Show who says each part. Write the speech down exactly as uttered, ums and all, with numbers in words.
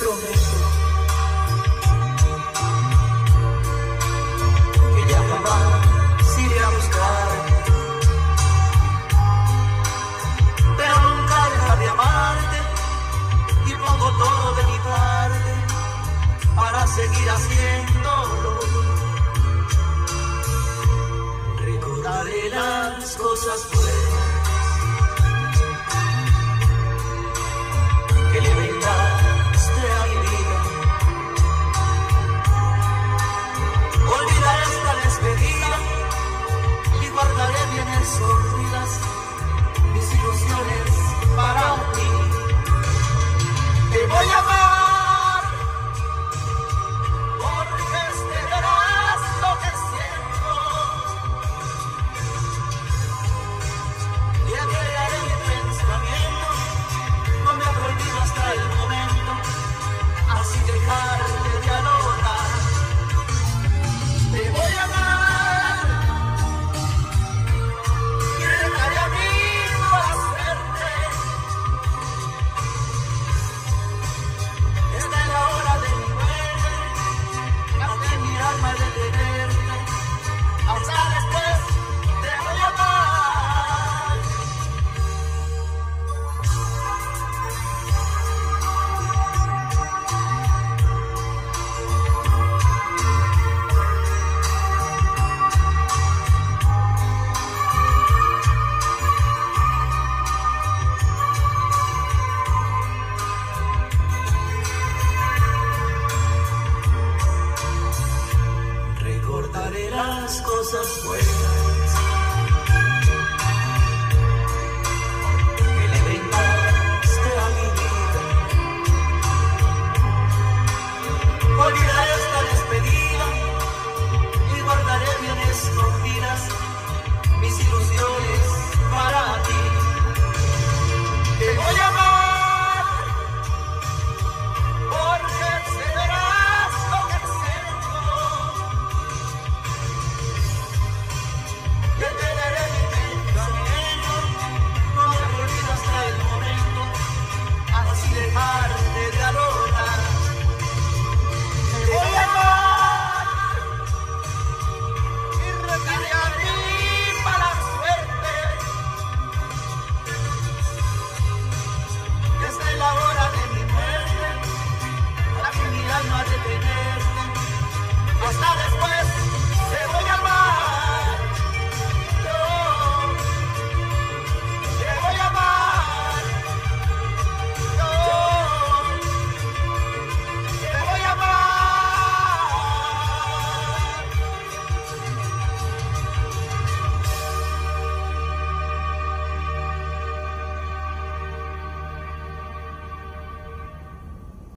Speaker 1: prometo que ya jamás iré a buscarte, pero nunca dejaré de amarte y pongo todo de mi parte para seguir haciéndolo. Recordaré las cosas buenas que le brindaste a mi vida. Olvidaré esta despedida y guardaré bien escondidas mis ilusiones para ti. Te voy a amar porque entenderás lo que siento y entregaré mi pensamiento. No me prohibido hasta el momento así dejarte de anotar. Te voy a amar y rezaré a mí para suerte. Esta es la hora de mi muerte, gasté mi alma de tenerte. Hasta después te voy a amar. Recordaré las cosas buenas que le brindaste a mi vida. Olvidaré esta despedida y guardaré bien escondidas mis ilusiones para ti. Te voy a amar porque entenderás lo que siento. Yo te daré mi pensamiento, no me olvides hasta el momento, así dejarte de adorar. Te voy a amar y rezaré a mí para la suerte. Que esta es la hora de mi muerte, para que mi alma detenerte. Hasta después.